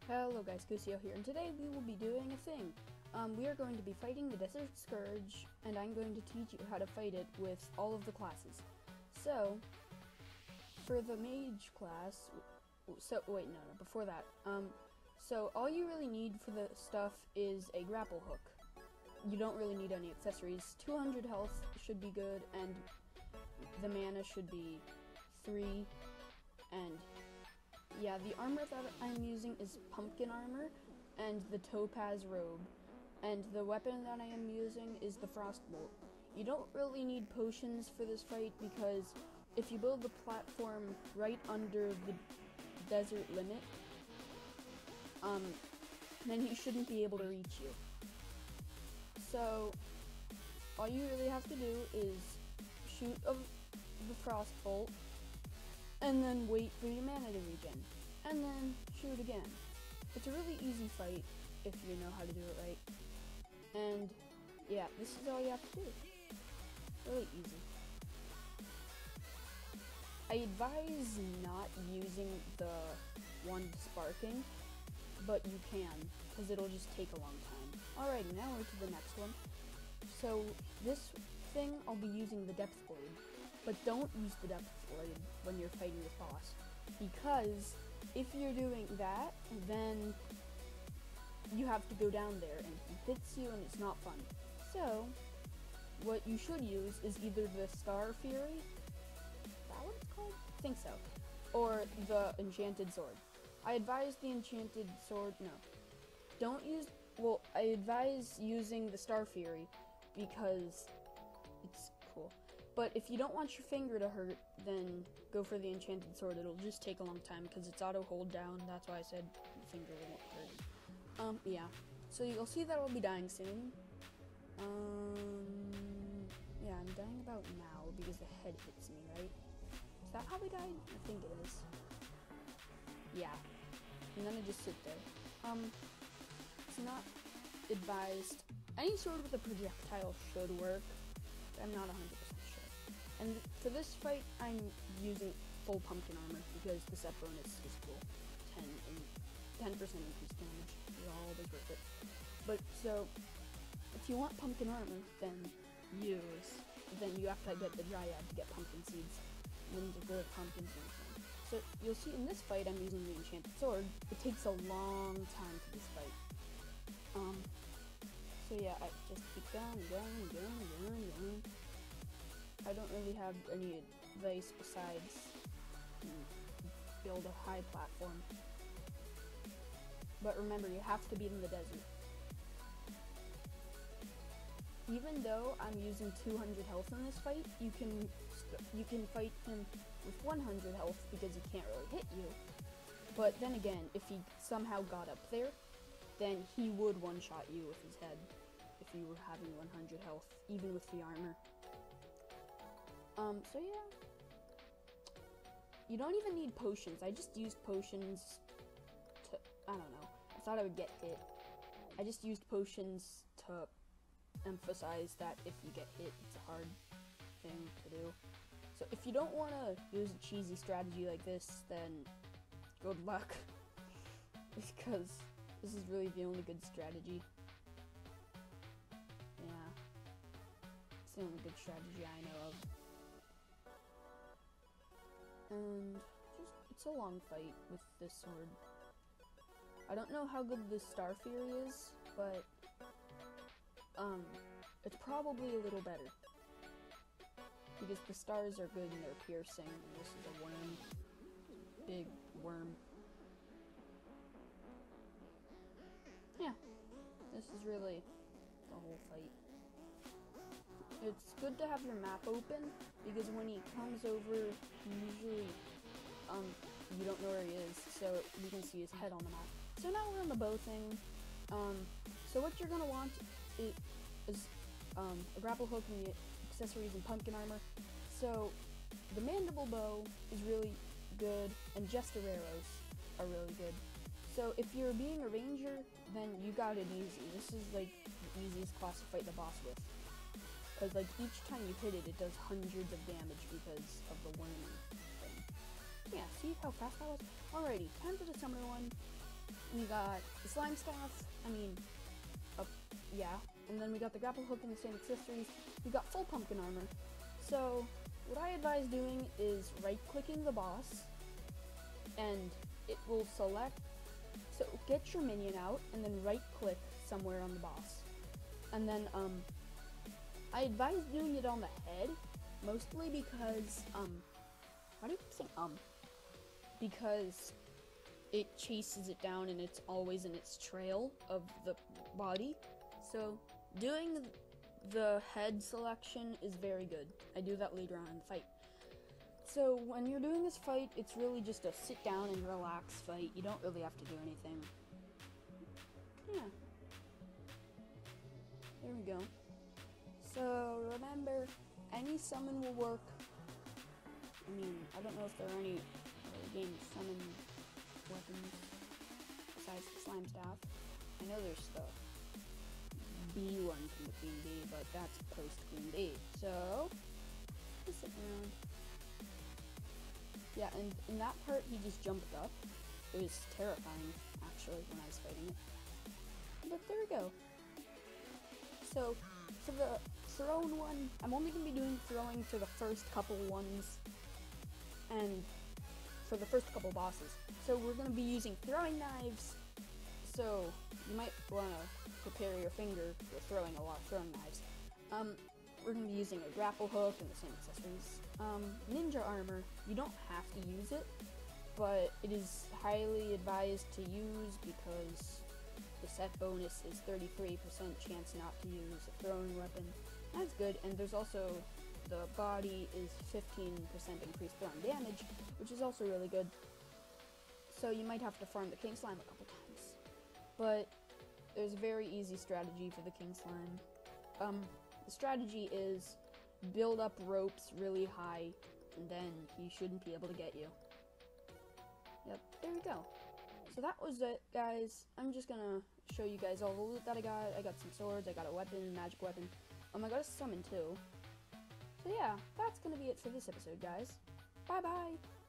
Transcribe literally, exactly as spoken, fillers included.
Hello guys, Kusio here, and today we will be doing a thing. Um, we are going to be fighting the Desert Scourge, and I'm going to teach you how to fight it with all of the classes. So, for the Mage class, so, wait, no, no, before that, um, so all you really need for the stuff is a grapple hook. You don't really need any accessories. two hundred health should be good, and the mana should be three, and yeah, the armor that I'm using is pumpkin armor and the topaz robe. And the weapon that I am using is the frostbolt. You don't really need potions for this fight because if you build the platform right under the desert limit, um, then he shouldn't be able to reach you. So, all you really have to do is shoot a, the frostbolt, and then wait for your mana to regen, and then shoot again. It's a really easy fight if you know how to do it right. And yeah, this is all you have to do. Really easy. I advise not using the one sparking, but you can, because it'll just take a long time. Alrighty, now we're to the next one. So this thing, I'll be using the Depth Blade. But don't use the Depth Blade when you're fighting this boss, because if you're doing that, then you have to go down there and he hits you and it's not fun. So, what you should use is either the Star Fury, is that what it's called? I think so, or the Enchanted Sword. I advise the Enchanted Sword, no, don't use, well, I advise using the Star Fury because it's cool. But if you don't want your finger to hurt, then go for the Enchanted Sword. It'll just take a long time because it's auto hold down. That's why I said your finger won't hurt. Um, yeah. So you'll see that I'll be dying soon. Um, yeah, I'm dying about now because the head hits me, right? Is that how we died? I think it is. Yeah. And then I just sit there. Um, it's not advised. Any sword with a projectile should work. I'm not one hundred percent sure. And for this fight, I'm using full pumpkin armor because the set bonus is cool. ten and ten percent increased damage is always worth it. But so, if you want pumpkin armor, then use. Then you have to get the Dryad to get pumpkin seeds. And then to go with pumpkins and everything. So you'll see in this fight, I'm using the Enchanted Sword. It takes a long time for this fight. Um. So yeah, I just keep going, going, going, going, going. I don't really have any advice besides mm, build a high platform. But remember, you have to be in the desert. Even though I'm using two hundred health in this fight, you can you can fight him with one hundred health because he can't really hit you. But then again, if he somehow got up there, then he would one-shot you with his head if you were having one hundred health, even with the armor. Um, so yeah. You don't even need potions. I just used potions to, I don't know. I thought I would get hit. I just used potions to emphasize that if you get hit, it's a hard thing to do. So if you don't want to use a cheesy strategy like this, then good luck. Because this is really the only good strategy. Yeah. It's the only good strategy I know of. And just, it's a long fight with this sword. I don't know how good this Star Fury is, but um, it's probably a little better. Because the stars are good and they're piercing, and this is a worm. Big worm. Yeah, this is really the whole fight. It's good to have your map open, because when he comes over, usually, um, you don't know where he is, so you can see his head on the map. So now we're on the bow thing. Um, so what you're gonna want is, is um, a grapple hook and the accessories and pumpkin armor. So the mandible bow is really good, and jester arrows are really good. So if you're being a ranger, then you got it easy. This is like the easiest class to fight the boss with. Because like each time you hit it, it does hundreds of damage because of the worm thing. Yeah, see how fast that was? Alrighty, time for the summoner one. We got the slime staff, I mean, uh, yeah, and then we got the grapple hook and the same accessories. We got full pumpkin armor. So, what I advise doing is right-clicking the boss, and it will select, so get your minion out, and then right-click somewhere on the boss. And then, um, I advise doing it on the head, mostly because, um, why do you keep saying, um? Because it chases it down and it's always in its trail of the body. So doing the head selection is very good. I do that later on in the fight. So when you're doing this fight, it's really just a sit down and relax fight. You don't really have to do anything. Yeah. There we go. So remember, any summon will work. I mean, I don't know if there are any other game summon weapons besides the slime staff. I know there's the B one from the Queen Bee, but that's post Queen Bee. So, just sit around. Yeah, and in that part, he just jumped up. It was terrifying, actually, when I was fighting it. But there we go. So, for the thrown one, I'm only going to be doing throwing for the first couple ones, and for the first couple bosses. So we're going to be using throwing knives, so you might want to prepare your finger for throwing a lot of throwing knives. Um, we're going to be using a grapple hook and the same accessories. Um, ninja armor, you don't have to use it, but it is highly advised to use because the set bonus is thirty-three percent chance not to use a throwing weapon. That's good, and there's also the body is fifteen percent increased throwing damage, which is also really good. So you might have to farm the king slime a couple times. But there's a very easy strategy for the king slime. Um, the strategy is build up ropes really high, and then he shouldn't be able to get you. Yep, there we go. So that was it, guys. I'm just gonna show you guys all the loot that I got. I got some swords, I got a weapon, magic weapon. Um, I got a summon too. So yeah, that's gonna be it for this episode, guys. Bye bye!